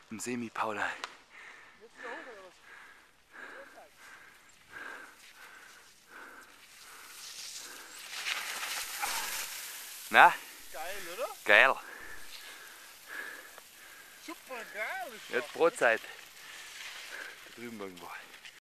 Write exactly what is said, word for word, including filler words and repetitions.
Ein Semi-Paula. Jetzt wieder hoch oder was? Na? Geil, oder? Geil. Super geil ist das. Jetzt Brotzeit. Da drüben irgendwo.